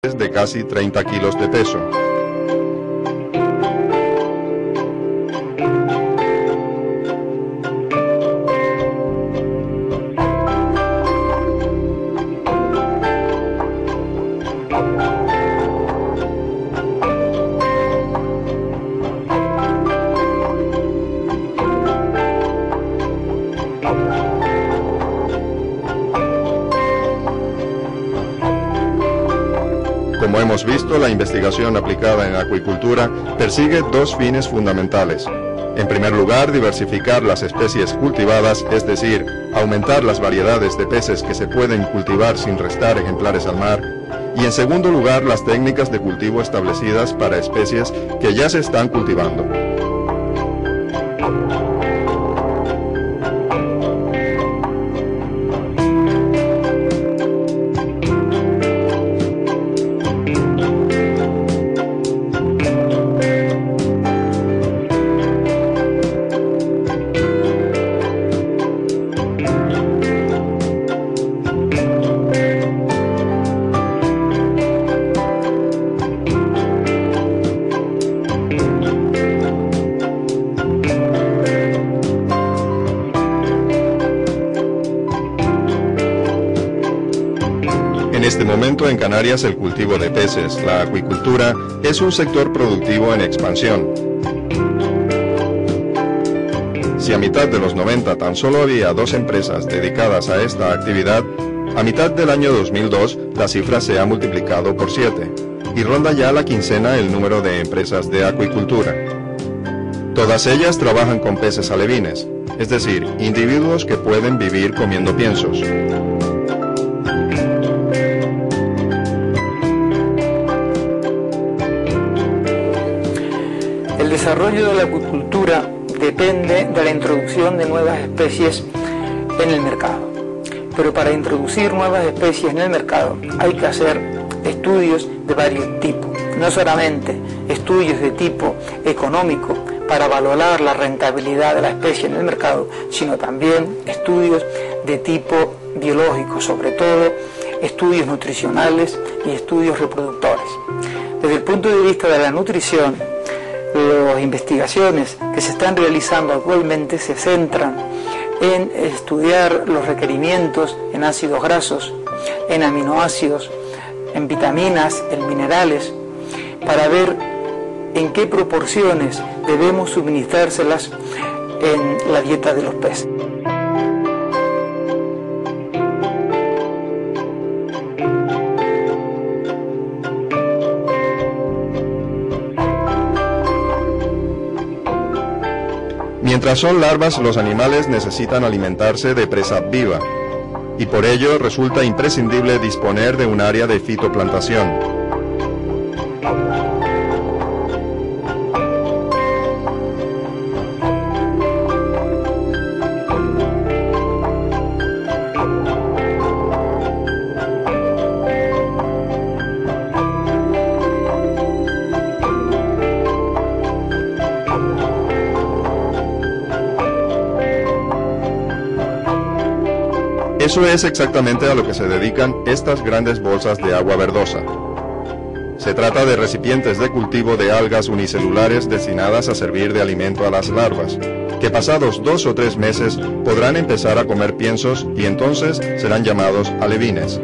de casi 30 kilos de peso. Como hemos visto, la investigación aplicada en acuicultura persigue dos fines fundamentales. En primer lugar, diversificar las especies cultivadas, es decir, aumentar las variedades de peces que se pueden cultivar sin restar ejemplares al mar. Y en segundo lugar, las técnicas de cultivo establecidas para especies que ya se están cultivando. En este momento en Canarias el cultivo de peces, la acuicultura, es un sector productivo en expansión. Si a mitad de los 90 tan solo había 2 empresas dedicadas a esta actividad, a mitad del año 2002 la cifra se ha multiplicado por 7 y ronda ya la quincena el número de empresas de acuicultura. Todas ellas trabajan con peces alevines, es decir, individuos que pueden vivir comiendo piensos. El desarrollo de la acuicultura depende de la introducción de nuevas especies en el mercado. Pero para introducir nuevas especies en el mercado hay que hacer estudios de varios tipos. No solamente estudios de tipo económico para valorar la rentabilidad de la especie en el mercado, sino también estudios de tipo biológico, sobre todo estudios nutricionales y estudios reproductores. Desde el punto de vista de la nutrición, las investigaciones que se están realizando actualmente se centran en estudiar los requerimientos en ácidos grasos, en aminoácidos, en vitaminas, en minerales, para ver en qué proporciones debemos suministrárselas en la dieta de los peces. Mientras son larvas, los animales necesitan alimentarse de presa viva, y por ello resulta imprescindible disponer de un área de fitoplantación. Eso es exactamente a lo que se dedican estas grandes bolsas de agua verdosa. Se trata de recipientes de cultivo de algas unicelulares destinadas a servir de alimento a las larvas, que pasados 2 o 3 meses podrán empezar a comer piensos y entonces serán llamados alevines.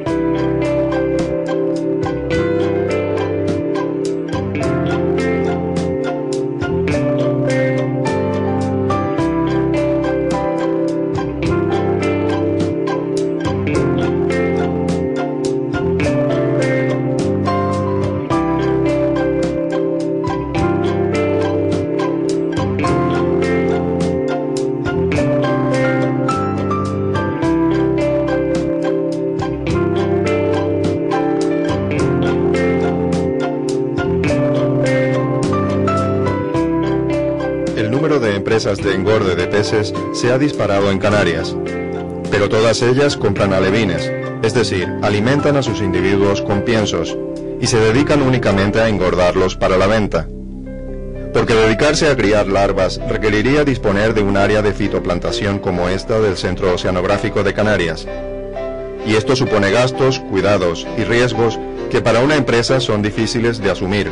El número de empresas de engorde de peces se ha disparado en Canarias, pero todas ellas compran alevines, es decir, alimentan a sus individuos con piensos, y se dedican únicamente a engordarlos para la venta. Porque dedicarse a criar larvas requeriría disponer de un área de fitoplantación como esta del Centro Oceanográfico de Canarias. Y esto supone gastos, cuidados y riesgos que para una empresa son difíciles de asumir.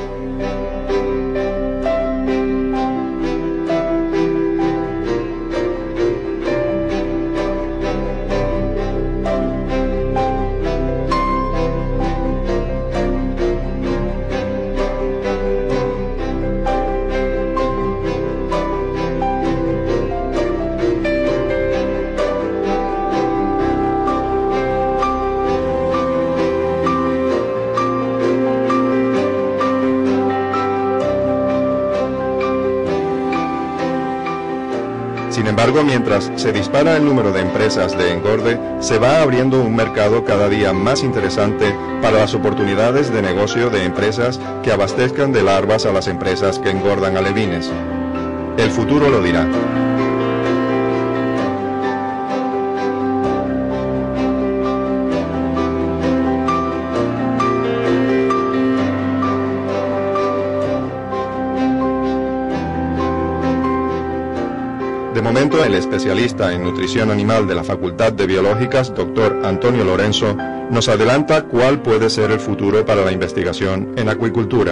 Sin embargo, mientras se dispara el número de empresas de engorde, se va abriendo un mercado cada día más interesante para las oportunidades de negocio de empresas que abastezcan de larvas a las empresas que engordan alevines. El futuro lo dirá. De momento, el especialista en nutrición animal de la Facultad de Biológicas, Dr. Antonio Lorenzo, nos adelanta cuál puede ser el futuro para la investigación en acuicultura.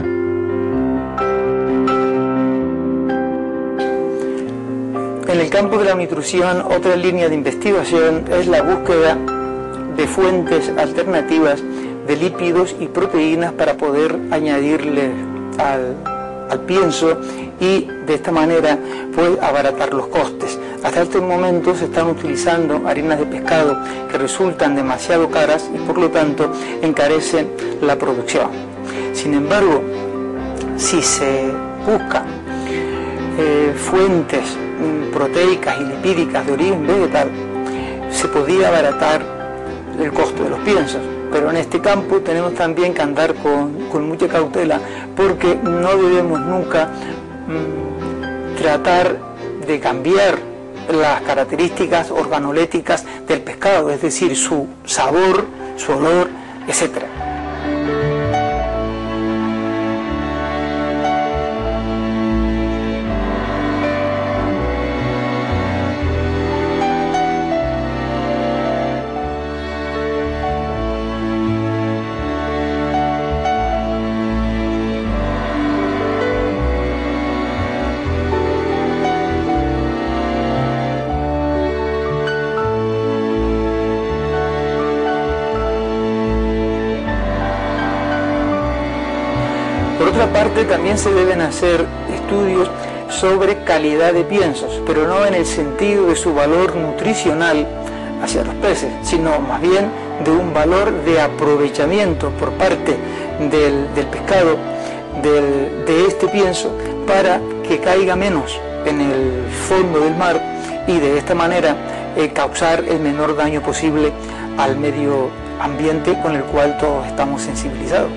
En el campo de la nutrición, otra línea de investigación es la búsqueda de fuentes alternativas de lípidos y proteínas para poder añadirle al pienso y de esta manera pues abaratar los costes. Hasta este momento se están utilizando harinas de pescado que resultan demasiado caras y por lo tanto encarecen la producción. Sin embargo, si se buscan fuentes proteicas y lipídicas de origen vegetal, se podría abaratar el costo de los piensos. Pero en este campo tenemos también que andar con mucha cautela, porque no debemos nunca tratar de cambiar las características organoléticas del pescado, es decir, su sabor, su olor, etc. Por otra parte, también se deben hacer estudios sobre calidad de piensos, pero no en el sentido de su valor nutricional hacia los peces, sino más bien de un valor de aprovechamiento por parte del pescado, de este pienso, para que caiga menos en el fondo del mar y de esta manera causar el menor daño posible al medio ambiente con el cual todos estamos sensibilizados.